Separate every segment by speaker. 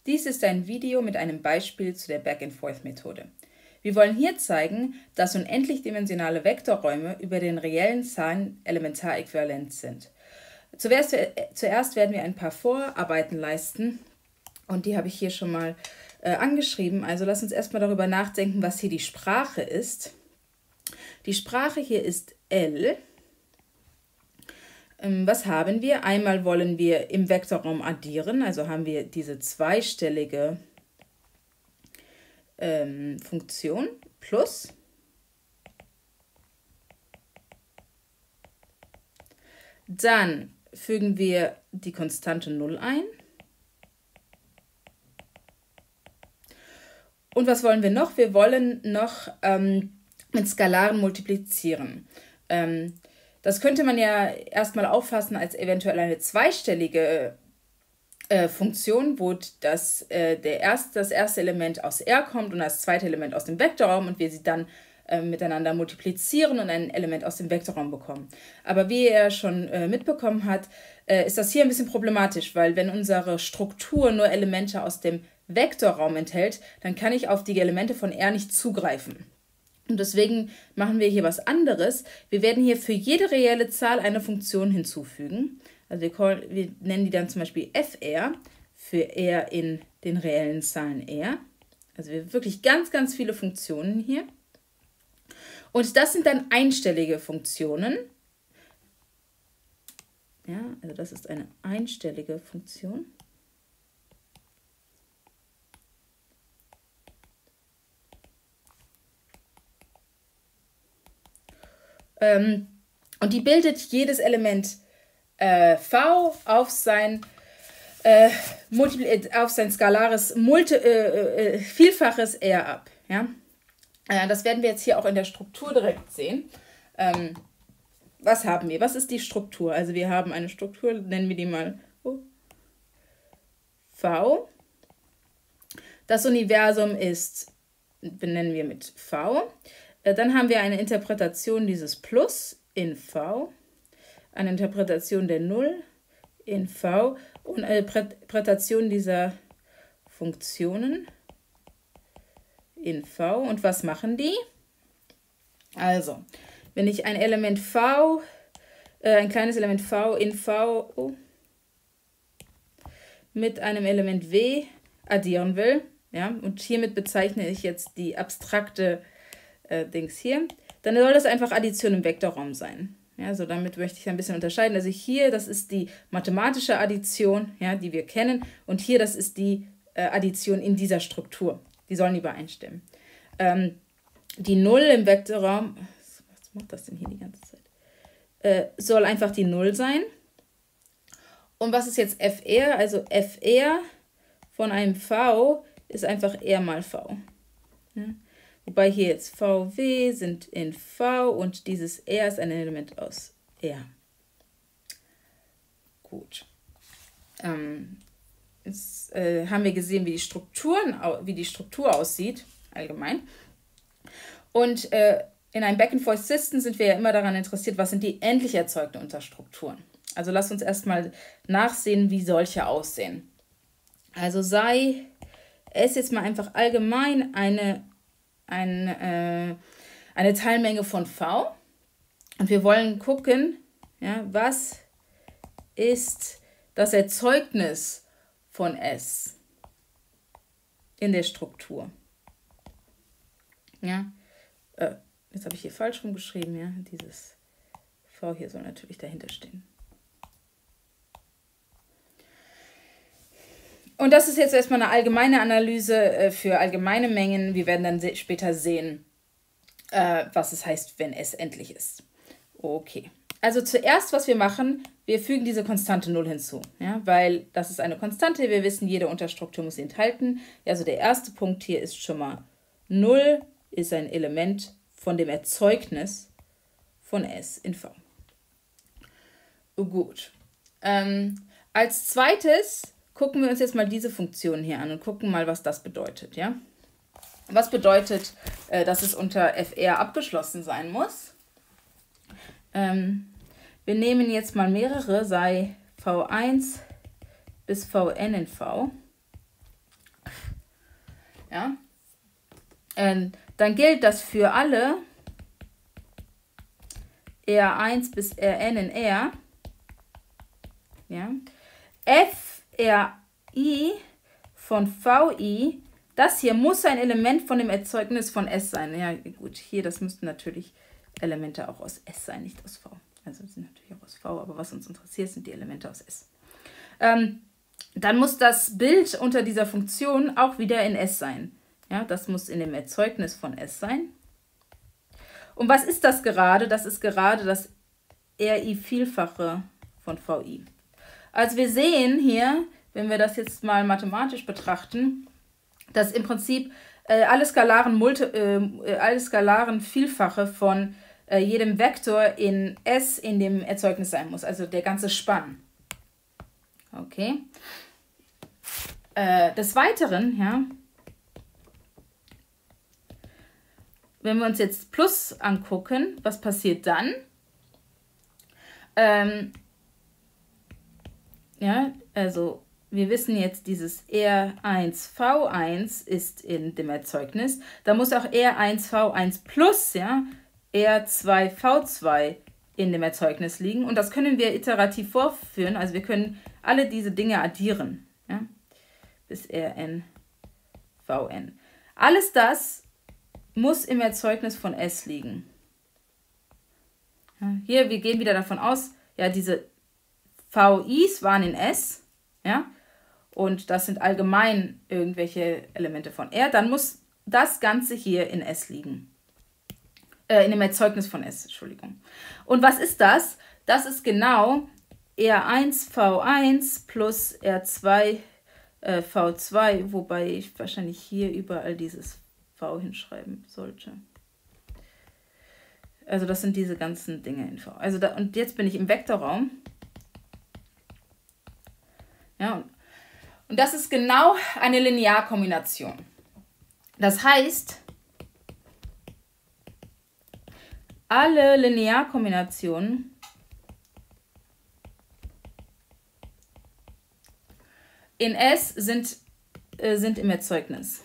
Speaker 1: Dies ist ein Video mit einem Beispiel zu der Back-and-Forth-Methode. Wir wollen hier zeigen, dass unendlich dimensionale Vektorräume über den reellen Zahlen elementaräquivalent sind. Zuerst werden wir ein paar Vorarbeiten leisten und die habe ich hier schon mal angeschrieben. Also lass uns erstmal darüber nachdenken, was hier die Sprache ist. Die Sprache hier ist L. Was haben wir? Einmal wollen wir im Vektorraum addieren, also haben wir diese zweistellige Funktion plus. Dann fügen wir die Konstante 0 ein. Und was wollen wir noch? Wir wollen noch mit Skalaren multiplizieren. Das könnte man ja erstmal auffassen als eventuell eine zweistellige Funktion, wo das erste Element aus R kommt und das zweite Element aus dem Vektorraum und wir sie dann miteinander multiplizieren und ein Element aus dem Vektorraum bekommen. Aber wie ihr schon mitbekommen habt, ist das hier ein bisschen problematisch, weil wenn unsere Struktur nur Elemente aus dem Vektorraum enthält, dann kann ich auf die Elemente von R nicht zugreifen. Und deswegen machen wir hier was anderes. Wir werden hier für jede reelle Zahl eine Funktion hinzufügen. Also wir nennen die dann zum Beispiel fr für R in den reellen Zahlen R. Also wir haben wirklich ganz, ganz viele Funktionen hier. Und das sind dann einstellige Funktionen. Ja, also das ist eine einstellige Funktion. Und die bildet jedes Element v auf sein skalares Vielfaches R ab. Ja? Das werden wir jetzt hier auch in der Struktur direkt sehen. Was haben wir? Was ist die Struktur? Also wir haben eine Struktur, nennen wir die mal V. Das Universum benennen wir mit V. Dann haben wir eine Interpretation dieses Plus in V, eine Interpretation der 0 in V und eine Interpretation dieser Funktionen in V. Und was machen die? Also, wenn ich ein Element V, ein kleines Element V in V mit einem Element W addieren will, ja, und hiermit bezeichne ich jetzt die abstrakte Dings hier, dann soll das einfach Addition im Vektorraum sein. Ja, so damit möchte ich ein bisschen unterscheiden. Also hier, das ist die mathematische Addition, ja, die wir kennen. Und hier, das ist die Addition in dieser Struktur. Die sollen übereinstimmen. Die 0 im Vektorraum, was macht das denn hier die ganze Zeit? Soll einfach die 0 sein. Und was ist jetzt fr? Also fr von einem v ist einfach r mal v. Ja. Wobei hier jetzt VW sind in V und dieses R ist ein Element aus R. Gut. Jetzt haben wir gesehen, wie die Struktur aussieht, allgemein. Und in einem Back-and-Forth-System sind wir ja immer daran interessiert, was sind die endlich erzeugten Unterstrukturen. Also lasst uns erstmal nachsehen, wie solche aussehen. Also sei es jetzt mal einfach allgemein eine Teilmenge von V und wir wollen gucken, ja, was ist das Erzeugnis von S in der Struktur. Ja, jetzt habe ich hier falsch rumgeschrieben, ja, dieses V hier soll natürlich dahinter stehen. Und das ist jetzt erstmal eine allgemeine Analyse für allgemeine Mengen. Wir werden dann später sehen, was es heißt, wenn S endlich ist. Okay. Also zuerst, was wir machen, wir fügen diese Konstante 0 hinzu. Ja, weil das ist eine Konstante. Wir wissen, jede Unterstruktur muss sie enthalten. Ja, also der erste Punkt hier ist schon mal 0 ist ein Element von dem Erzeugnis von S in V. Gut. Als zweites gucken wir uns jetzt mal diese Funktion hier an und gucken mal, was das bedeutet. Ja? Was bedeutet, dass es unter fr abgeschlossen sein muss? Wir nehmen jetzt mal mehrere, sei v1 bis vn in V. Ja? Dann gilt das für alle R1 bis Rn in R. Ja? FRI von VI, das hier muss ein Element von dem Erzeugnis von S sein. Ja, gut, hier, das müssten natürlich Elemente auch aus S sein, nicht aus V. Also sind natürlich auch aus V, aber was uns interessiert, sind die Elemente aus S. Dann muss das Bild unter dieser Funktion auch wieder in S sein. Ja, das muss in dem Erzeugnis von S sein. Und was ist das gerade? Das ist gerade das RI-Vielfache von VI. Also wir sehen hier, wenn wir das jetzt mal mathematisch betrachten, dass im Prinzip alle skalaren Vielfache von jedem Vektor in S in dem Erzeugnis sein muss, also der ganze Spann. Okay. Des Weiteren, ja, wenn wir uns jetzt Plus angucken, was passiert dann? Ja, also wir wissen jetzt, dieses R1V1 ist in dem Erzeugnis. Da muss auch R1V1 plus, ja, R2V2 in dem Erzeugnis liegen. Und das können wir iterativ vorführen. Also wir können alle diese Dinge addieren, ja, bis Rn, Vn. Alles das muss im Erzeugnis von S liegen. Ja, hier, wir gehen wieder davon aus, ja, diese VIs waren in S, ja, und das sind allgemein irgendwelche Elemente von R, dann muss das Ganze hier in S liegen. In dem Erzeugnis von S, Entschuldigung. Und was ist das? Das ist genau R1V1 plus R2V2, wobei ich wahrscheinlich hier überall dieses V hinschreiben sollte. Also das sind diese ganzen Dinge in V. Also und jetzt bin ich im Vektorraum. Ja, und das ist genau eine Linearkombination. Das heißt, alle Linearkombinationen in S sind im Erzeugnis.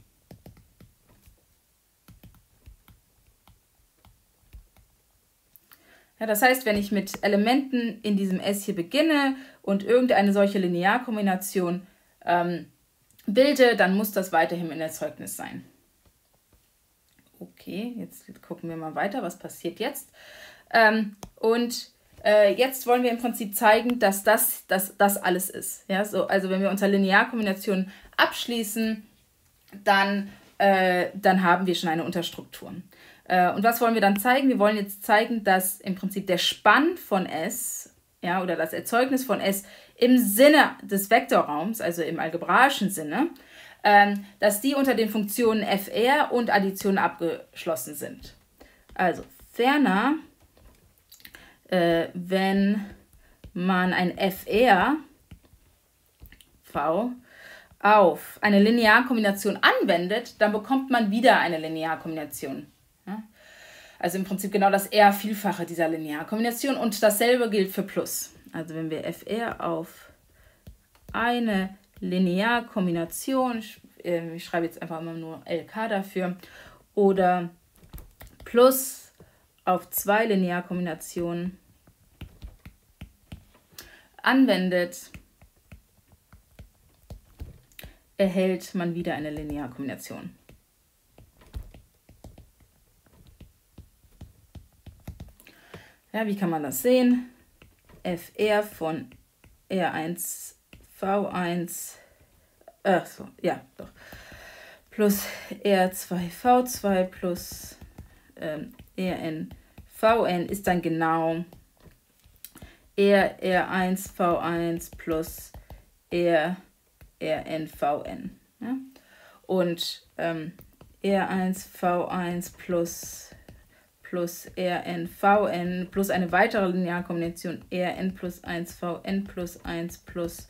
Speaker 1: Ja, das heißt, wenn ich mit Elementen in diesem S hier beginne und irgendeine solche Linearkombination bilde, dann muss das weiterhin im Erzeugnis sein. Okay, jetzt gucken wir mal weiter, was passiert jetzt. Jetzt wollen wir im Prinzip zeigen, dass das alles ist. Ja, so, also wenn wir unter Linearkombinationen abschließen, dann haben wir schon eine Unterstruktur. Und was wollen wir dann zeigen? Wir wollen jetzt zeigen, dass im Prinzip der Spann von S, ja, oder das Erzeugnis von S im Sinne des Vektorraums, also im algebraischen Sinne, dass die unter den Funktionen FR und Addition abgeschlossen sind. Also ferner, wenn man ein FR V auf eine Linearkombination anwendet, dann bekommt man wieder eine Linearkombination. Ja? Also im Prinzip genau das R-Vielfache dieser Linearkombination und dasselbe gilt für Plus. Also wenn wir FR auf eine Linearkombination, ich schreibe jetzt einfach mal nur LK dafür, oder Plus auf zwei Linearkombinationen anwendet, erhält man wieder eine Linearkombination. Ja, wie kann man das sehen? FR von R1, V1, plus R2V2 plus Rn, Vn ist dann genau R1, V1 plus Rn, Vn. Ja? Und R1, V1 plus Rn, Vn plus eine weitere Linearkombination Rn plus 1, Vn plus 1 plus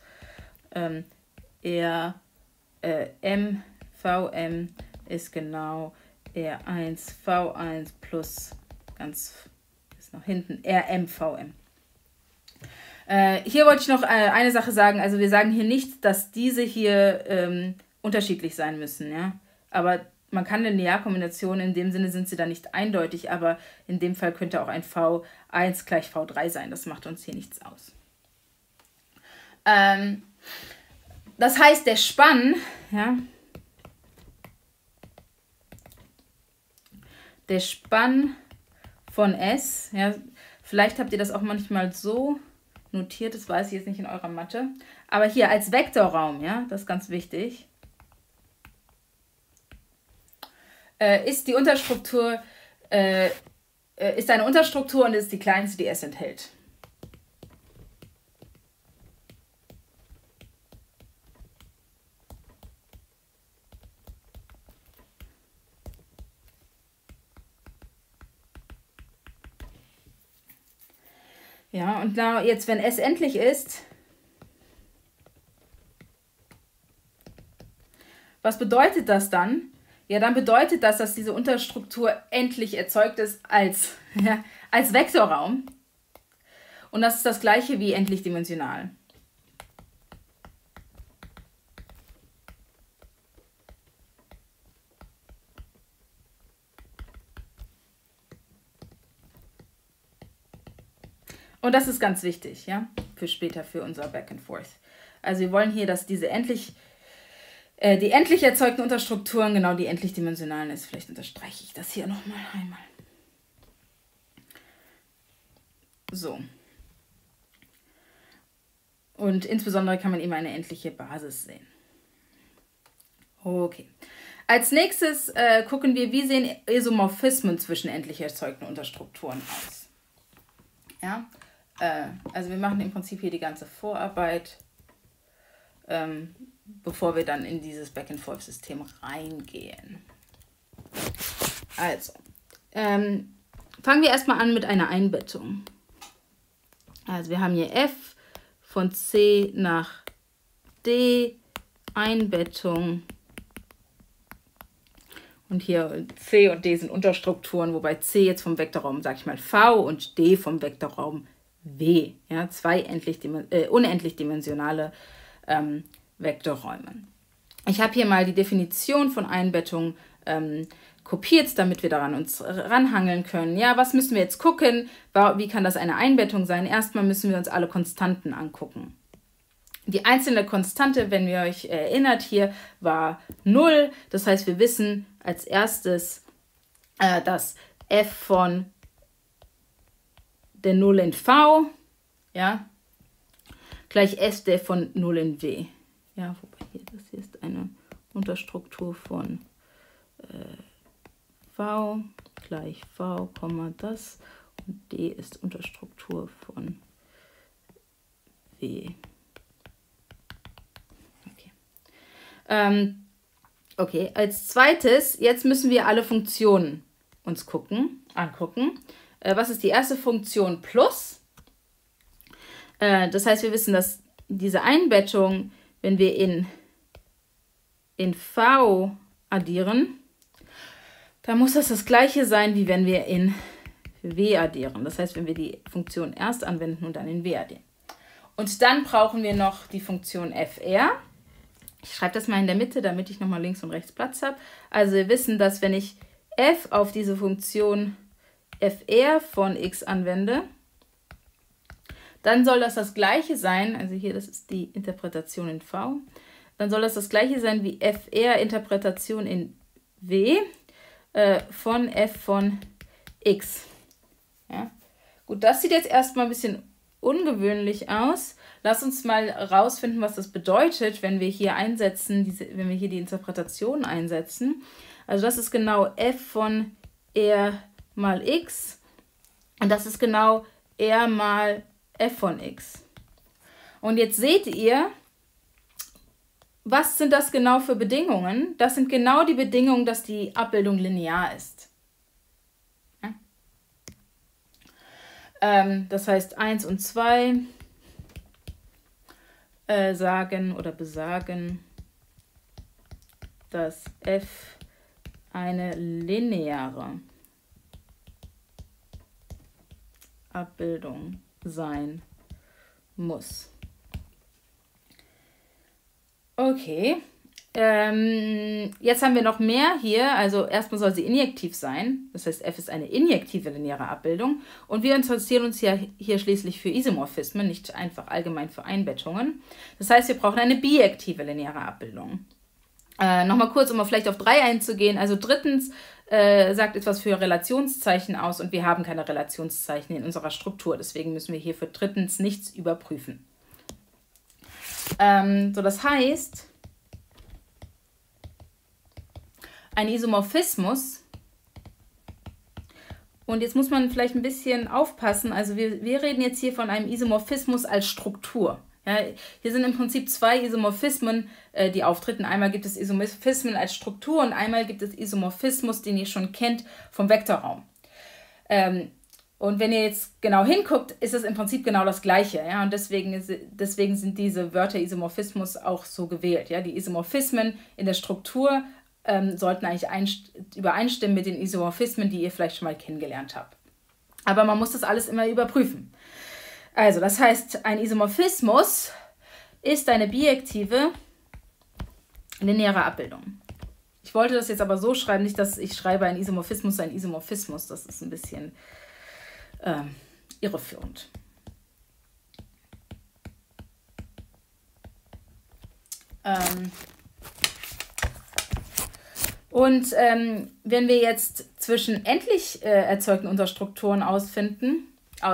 Speaker 1: Rm, Vm ist genau R1, V1 plus ganz bis nach hinten Rm, Vm. Hier wollte ich noch eine Sache sagen. Also wir sagen hier nicht, dass diese hier unterschiedlich sein müssen. Ja? Aber man kann eine Linearkombination, in dem Sinne sind sie da nicht eindeutig, aber in dem Fall könnte auch ein V1 gleich V3 sein. Das macht uns hier nichts aus. Das heißt, der Spann, ja, der Spann von S, ja, vielleicht habt ihr das auch manchmal so notiert, das weiß ich jetzt nicht in eurer Mathe, aber hier als Vektorraum, ja, das ist ganz wichtig, ist die Unterstruktur, ist eine Unterstruktur und ist die kleinste, die S enthält. Ja, und jetzt, wenn S endlich ist, was bedeutet das dann? Ja, dann bedeutet das, dass diese Unterstruktur endlich erzeugt ist als, ja, als Vektorraum. Und das ist das gleiche wie endlich dimensional. Und das ist ganz wichtig, ja, für später, für unser Back and Forth. Also wir wollen hier, dass diese die endlich erzeugten Unterstrukturen genau die endlich dimensionalen ist. Vielleicht unterstreiche ich das hier nochmal einmal. So. Und insbesondere kann man eben eine endliche Basis sehen. Okay. Als nächstes gucken wir, wie sehen Isomorphismen zwischen endlich erzeugten Unterstrukturen aus. Ja, also wir machen im Prinzip hier die ganze Vorarbeit, bevor wir dann in dieses Back-and-Forth-System reingehen. Also, fangen wir erstmal an mit einer Einbettung. Also wir haben hier F von C nach D, Einbettung. Und hier C und D sind Unterstrukturen, wobei C jetzt vom Vektorraum, sag ich mal, V und D vom Vektorraum W. Ja, zwei unendlich dimensionale Vektorräume. Ich habe hier mal die Definition von Einbettung kopiert, damit wir daran uns ranhangeln können. Ja, was müssen wir jetzt gucken? Wie kann das eine Einbettung sein? Erstmal müssen wir uns alle Konstanten angucken. Die einzelne Konstante, wenn ihr euch erinnert, hier war 0. Das heißt, wir wissen als erstes, dass f von der 0 in V, ja, gleich f der von 0 in W. Ja, wobei das hier ist eine Unterstruktur von V gleich V, das und D ist Unterstruktur von W. Okay, als zweites, jetzt müssen wir alle Funktionen uns angucken. Was ist die erste Funktion? Plus. Das heißt, wir wissen, dass diese Einbettung, wenn wir in V addieren, dann muss das gleiche sein, wie wenn wir in W addieren. Das heißt, wenn wir die Funktion erst anwenden und dann in W addieren. Und dann brauchen wir noch die Funktion FR. Ich schreibe das mal in der Mitte, damit ich nochmal links und rechts Platz habe. Also wir wissen, dass wenn ich f auf diese Funktion fr von x anwende, dann soll das gleiche sein, also hier, das ist die Interpretation in V, dann soll das gleiche sein wie fr Interpretation in W von f von x. Ja? Gut, das sieht jetzt erstmal ein bisschen ungewöhnlich aus. Lass uns mal rausfinden, was das bedeutet, wenn wir hier wenn wir hier die Interpretation einsetzen. Also das ist genau f von r mal x und das ist genau r mal f von x. Und jetzt seht ihr, was sind das genau für Bedingungen? Das sind genau die Bedingungen, dass die Abbildung linear ist. Ja? Das heißt 1 und 2 sagen oder besagen, dass f eine lineare Abbildung sein muss. Okay, Jetzt haben wir noch mehr hier. Also erstmal soll sie injektiv sein. Das heißt, F ist eine injektive lineare Abbildung. Und wir interessieren uns ja hier schließlich für Isomorphismen, nicht einfach allgemein für Einbettungen. Das heißt, wir brauchen eine bijektive lineare Abbildung. Nochmal kurz, um vielleicht auf 3 einzugehen. Also drittens sagt etwas für Relationszeichen aus und wir haben keine Relationszeichen in unserer Struktur. Deswegen müssen wir hier für drittens nichts überprüfen. So, das heißt, ein Isomorphismus, und jetzt muss man vielleicht ein bisschen aufpassen, also wir reden jetzt hier von einem Isomorphismus als Struktur. Ja, hier sind im Prinzip 2 Isomorphismen, die auftreten. Einmal gibt es Isomorphismen als Struktur und einmal gibt es Isomorphismus, den ihr schon kennt vom Vektorraum. Und wenn ihr jetzt genau hinguckt, ist es im Prinzip genau das Gleiche. Ja? Und deswegen sind diese Wörter Isomorphismus auch so gewählt. Ja? Die Isomorphismen in der Struktur sollten eigentlich übereinstimmen mit den Isomorphismen, die ihr vielleicht schon mal kennengelernt habt. Aber man muss das alles immer überprüfen. Also, das heißt, ein Isomorphismus ist eine bijektive lineare Abbildung. Ich wollte das jetzt aber so schreiben, nicht, dass ich schreibe ein Isomorphismus. Das ist ein bisschen irreführend. Und wenn wir jetzt zwischen endlich erzeugten Unterstrukturen finden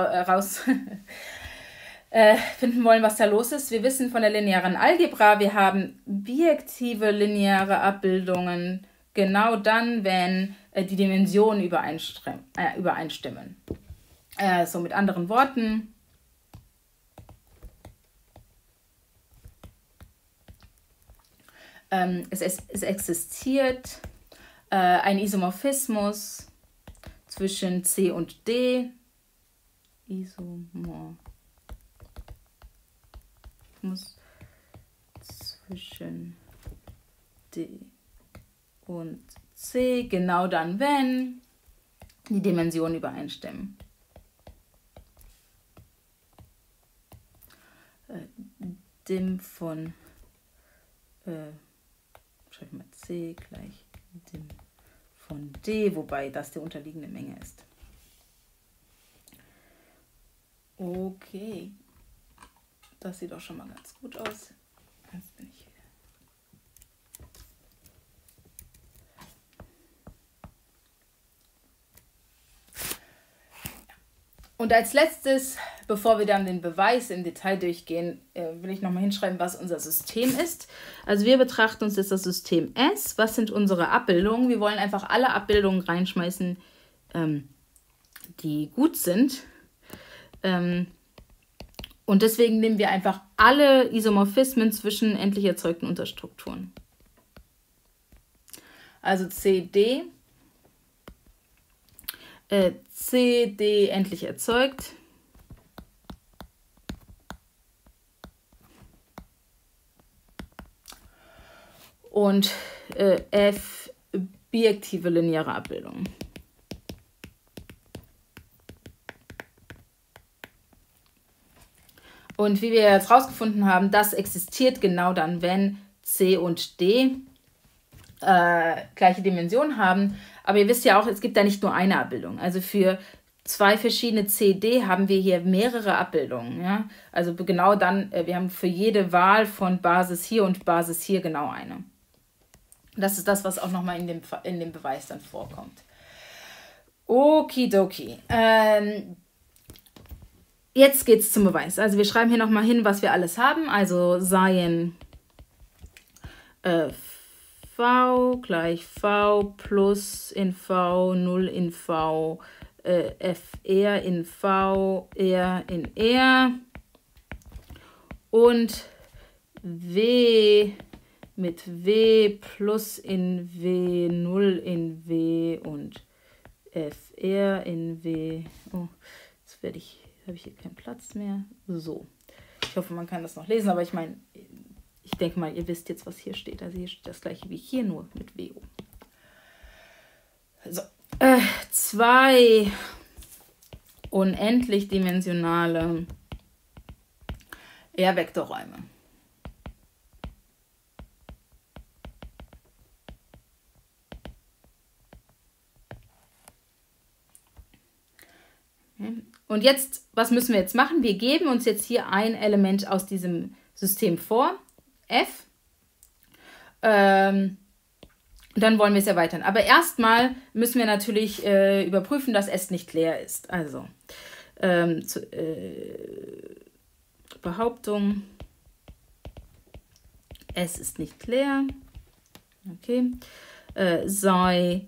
Speaker 1: wollen, was da los ist. Wir wissen von der linearen Algebra, wir haben bijektive lineare Abbildungen genau dann, wenn die Dimensionen übereinstimmen. So mit anderen Worten, es existiert ein Isomorphismus zwischen C und D. Isomorphismus zwischen D und C, genau dann, wenn die Dimensionen übereinstimmen. Dim von schreibe ich mal C gleich Dim von D, wobei das die unterliegende Menge ist. Okay, das sieht doch schon mal ganz gut aus. Jetzt bin ich wieder. Und als letztes, bevor wir dann den Beweis im Detail durchgehen, will ich nochmal hinschreiben, was unser System ist. Also wir betrachten uns jetzt das System S. Was sind unsere Abbildungen? Wir wollen einfach alle Abbildungen reinschmeißen, die gut sind. Und deswegen nehmen wir einfach alle Isomorphismen zwischen endlich erzeugten Unterstrukturen. Also CD, CD endlich erzeugt. Und F bijektive lineare Abbildung. Und wie wir jetzt rausgefunden haben, das existiert genau dann, wenn C und D gleiche Dimensionen haben. Aber ihr wisst ja auch, es gibt da nicht nur eine Abbildung. Also für 2 verschiedene CD haben wir hier mehrere Abbildungen. Ja? Also genau dann, wir haben für jede Wahl von Basis hier und Basis hier genau eine. Das ist das, was auch nochmal in dem Beweis dann vorkommt. Okidoki. Jetzt geht es zum Beweis. Also wir schreiben hier nochmal hin, was wir alles haben. Also seien V gleich V plus in V, 0 in V, FR in V, R in R und W mit W plus in W, 0 in W und FR in W. Oh, jetzt habe ich hier keinen Platz mehr. So. Ich hoffe, man kann das noch lesen, aber ich meine, ich denke mal, ihr wisst jetzt, was hier steht. Also hier steht das gleiche wie hier, nur mit WO. So. 2 unendlich dimensionale R-Vektorräume. Und jetzt, was müssen wir jetzt machen? Wir geben uns jetzt hier ein Element aus diesem System vor, f. Dann wollen wir es erweitern. Aber erstmal müssen wir natürlich überprüfen, dass S nicht leer ist. Also Behauptung, S ist nicht leer. Okay. Sei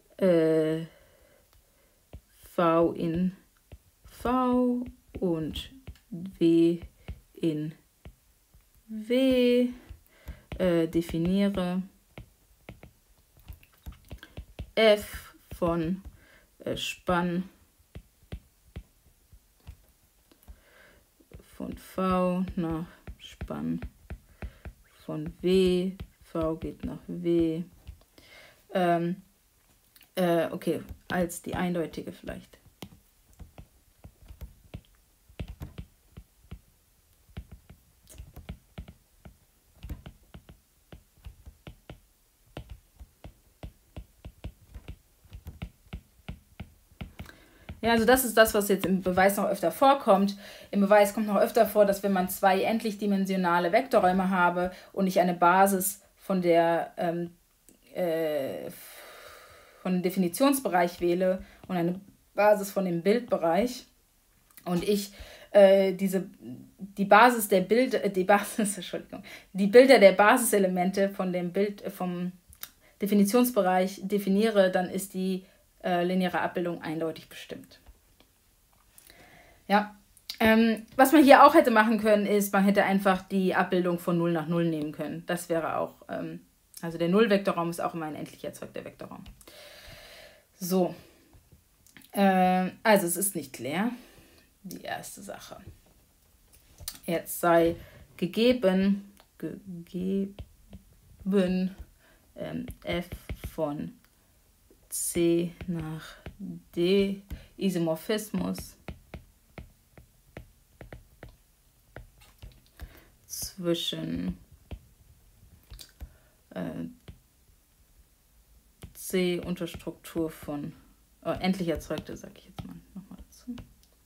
Speaker 1: V in V und W in W. Definiere F von Spann von V nach Spann von W. V geht nach W. Okay, als die eindeutige vielleicht. Ja, also das ist das, was jetzt im Beweis noch öfter vorkommt. Im Beweis kommt noch öfter vor, dass wenn man zwei endlichdimensionale Vektorräume habe und ich eine Basis von dem Definitionsbereich wähle und eine Basis von dem Bildbereich und ich die Bilder der Basiselemente vom Definitionsbereich definiere, dann ist die lineare Abbildung eindeutig bestimmt. Ja, was man hier auch hätte machen können, ist, man hätte einfach die Abbildung von 0 nach 0 nehmen können. Das wäre auch, also der Nullvektorraum ist auch immer ein endlich erzeugter Vektorraum. So, also es ist nicht leer, die erste Sache. Jetzt sei gegeben f von C nach D, Isomorphismus zwischen C Unterstruktur von endlich erzeugte, sage ich jetzt mal nochmal dazu.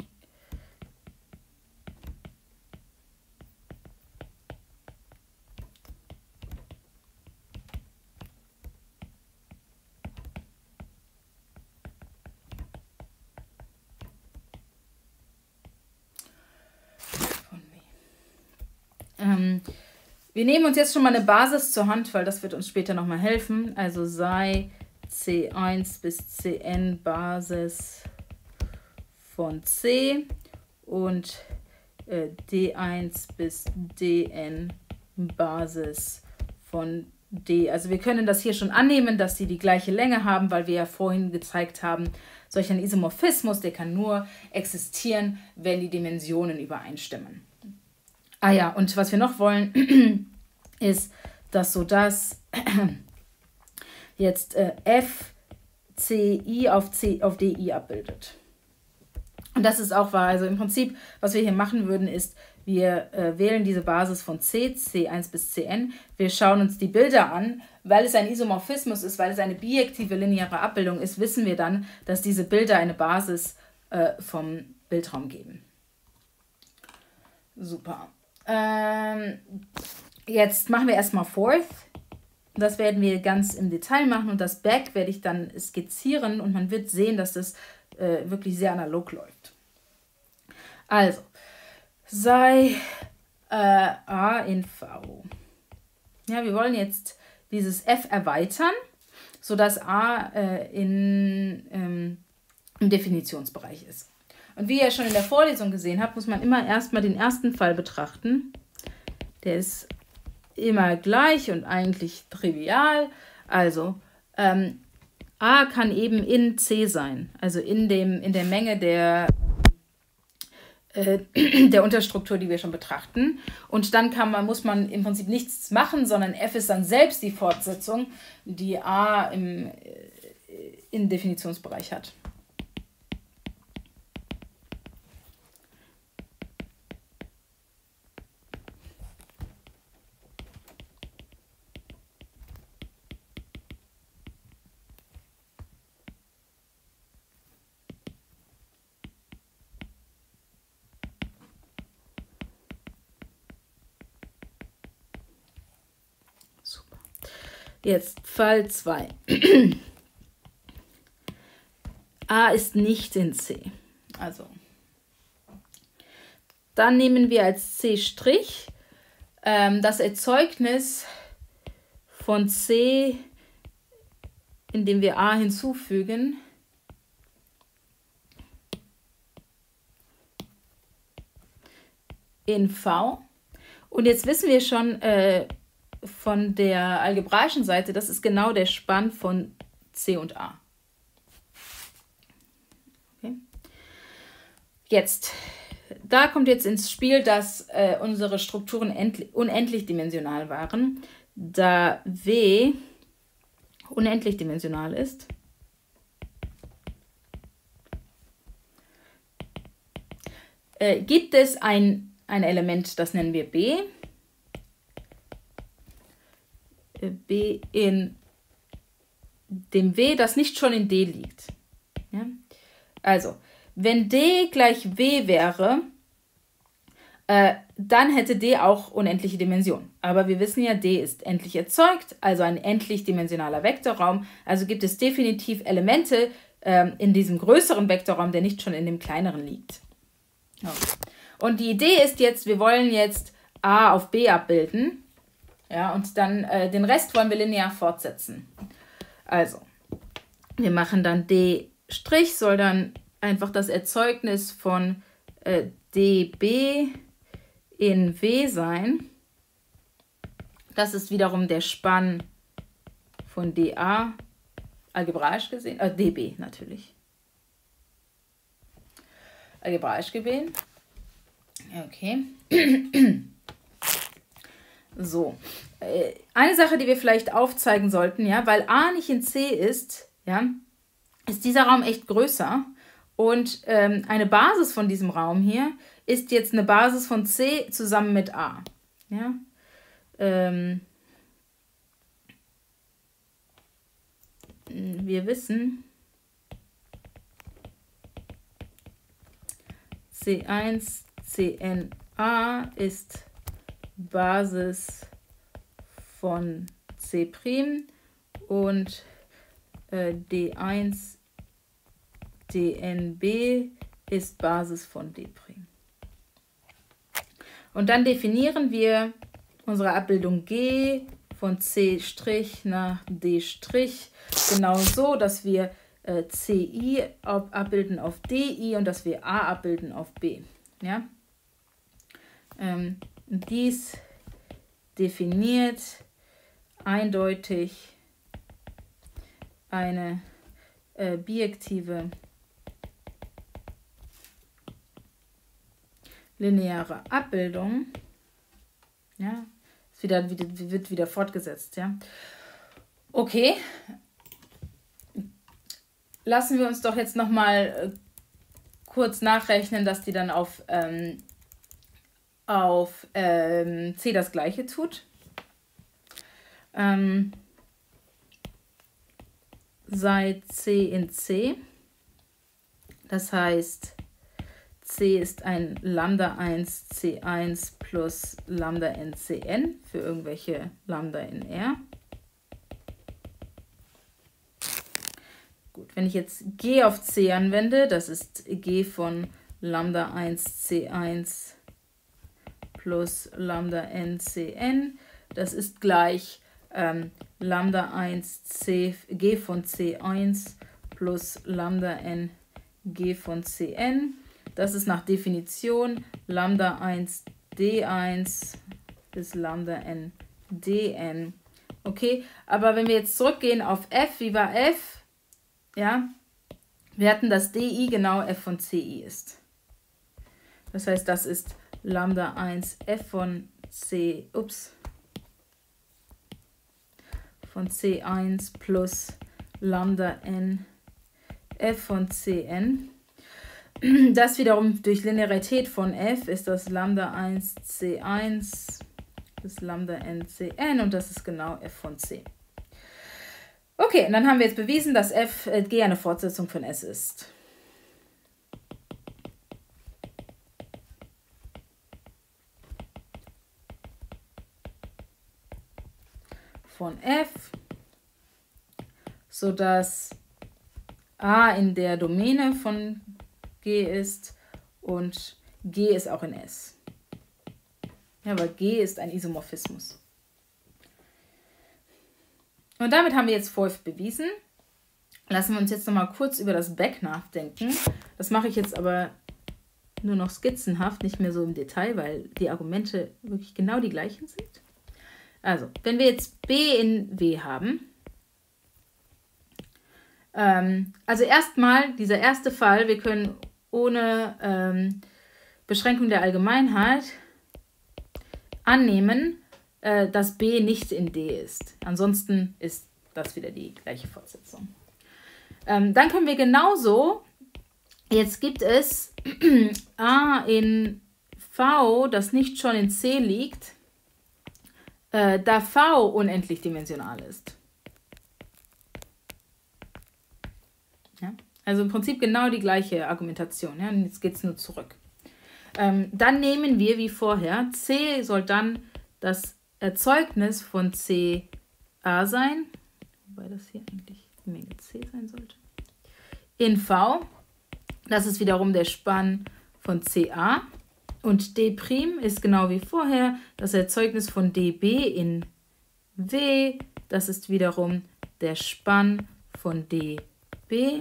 Speaker 1: Wir nehmen uns jetzt schon mal eine Basis zur Hand, weil das wird uns später nochmal helfen. Also sei C1 bis Cn Basis von C und D1 bis Dn Basis von D. Also wir können das hier schon annehmen, dass sie die gleiche Länge haben, weil wir ja vorhin gezeigt haben, solch ein Isomorphismus, der kann nur existieren, wenn die Dimensionen übereinstimmen. Ah ja, und was wir noch wollen, ist, dass so das jetzt FCI auf DI abbildet. Und das ist auch wahr. Also im Prinzip, was wir hier machen würden, ist, wir wählen diese Basis von C, C1 bis Cn. Wir schauen uns die Bilder an. Weil es ein Isomorphismus ist, weil es eine bijektive lineare Abbildung ist, wissen wir dann, dass diese Bilder eine Basis vom Bildraum geben. Super. Jetzt machen wir erstmal Forth. Das werden wir ganz im Detail machen und das Back werde ich dann skizzieren und man wird sehen, dass das wirklich sehr analog läuft. Also, sei A in V. Ja, wir wollen jetzt dieses F erweitern, sodass A im Definitionsbereich ist. Und wie ihr schon in der Vorlesung gesehen habt, muss man immer erstmal den ersten Fall betrachten. Der ist immer gleich und eigentlich trivial. Also A kann eben in C sein, also in der Menge der Unterstruktur, die wir schon betrachten. Und dann muss man im Prinzip nichts machen, sondern F ist dann selbst die Fortsetzung, die A im Definitionsbereich hat. Jetzt Fall 2. A ist nicht in C. Also, dann nehmen wir als C' das Erzeugnis von C, indem wir A hinzufügen. In V. Und jetzt wissen wir schon von der algebraischen Seite, das ist genau der Spann von C und A. Okay. Jetzt, da kommt jetzt ins Spiel, dass unsere Strukturen unendlich dimensional waren. Da W unendlich dimensional ist, gibt es ein Element, das nennen wir B. B in dem W, das nicht schon in D liegt. Ja? Also, wenn D gleich W wäre, dann hätte D auch unendliche Dimension. Aber wir wissen ja, D ist endlich erzeugt, also ein endlich dimensionaler Vektorraum. Also gibt es definitiv Elemente in diesem größeren Vektorraum, der nicht schon in dem kleineren liegt. Okay. Und die Idee ist jetzt, wir wollen jetzt A auf B abbilden. Ja, und dann den Rest wollen wir linear fortsetzen. Also, wir machen dann D' soll dann einfach das Erzeugnis von dB in W sein. Das ist wiederum der Spann von dA, algebraisch gesehen, dB natürlich. Algebraisch gesehen. Okay. So, eine Sache, die wir vielleicht aufzeigen sollten, ja, weil A nicht in C ist, ja, ist dieser Raum echt größer und eine Basis von diesem Raum hier ist jetzt eine Basis von C zusammen mit A. Ja, wir wissen, C1, CNA ist Basis von C' und D1, DNB ist Basis von D'. Und dann definieren wir unsere Abbildung G von C' nach D' genau so, dass wir CI abbilden auf DI und dass wir A abbilden auf B. Ja? Dies definiert eindeutig eine bijektive lineare Abbildung. Ja, wird wieder fortgesetzt. Ja, okay. Lassen wir uns doch jetzt noch mal kurz nachrechnen, dass die dann auf C das Gleiche tut. Sei C in C. Das heißt, C ist ein Lambda 1 C1 plus Lambda n Cn für irgendwelche Lambda in R. Gut, wenn ich jetzt G auf C anwende, das ist G von Lambda 1 C1 plus Lambda n Cn, das ist gleich Lambda 1 G von C1 plus Lambda n G von Cn. Das ist nach Definition Lambda 1 D1 bis Lambda n Dn. Okay, aber wenn wir jetzt zurückgehen auf F, wie war F? Ja, wir hatten, dass Di genau F von Ci ist. Das heißt, das ist Lambda 1 F von C, von C1 plus Lambda n F von Cn. Das wiederum durch Linearität von F ist das Lambda 1 C1 bis Lambda n Cn und das ist genau F von C. Okay, und dann haben wir jetzt bewiesen, dass G eine Fortsetzung von S ist. Von F sodass A in der Domäne von G ist und G ist auch in S. Ja, weil G ist ein Isomorphismus. Und damit haben wir jetzt Voigt bewiesen. Lassen wir uns jetzt nochmal kurz über das Back nachdenken. Das mache ich jetzt aber nur noch skizzenhaft, nicht mehr so im Detail, weil die Argumente wirklich genau die gleichen sind. Also, wenn wir jetzt B in W haben, also erstmal dieser erste Fall, wir können ohne Beschränkung der Allgemeinheit annehmen, dass B nicht in D ist. Ansonsten ist das wieder die gleiche Fortsetzung. Dann können wir genauso, jetzt gibt es A in V, das nicht schon in C liegt, da V unendlich dimensional ist. Ja? Also im Prinzip genau die gleiche Argumentation. Ja? Und jetzt geht es nur zurück. Dann nehmen wir wie vorher, C soll dann das Erzeugnis von CA sein, wobei das hier eigentlich die Menge C sein sollte, in V. Das ist wiederum der Spann von CA. Und D' ist genau wie vorher das Erzeugnis von DB in W. Das ist wiederum der Spann von DB.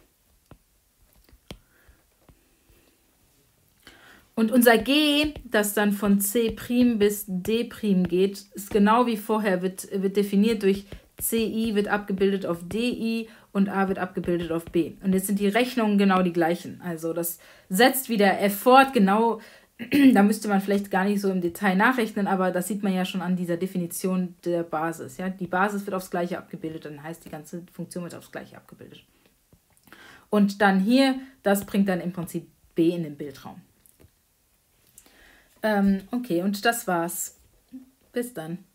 Speaker 1: Und unser G, das dann von C' bis D' geht, ist genau wie vorher, wird definiert durch CI, wird abgebildet auf DI und A wird abgebildet auf B. Und jetzt sind die Rechnungen genau die gleichen. Also das setzt wieder F fort, genau, da müsste man vielleicht gar nicht so im Detail nachrechnen, aber das sieht man ja schon an dieser Definition der Basis. Ja? Die Basis wird aufs Gleiche abgebildet, dann heißt die ganze Funktion wird aufs Gleiche abgebildet. Und dann hier, das bringt dann im Prinzip B in den Bildraum. Okay, und das war's. Bis dann.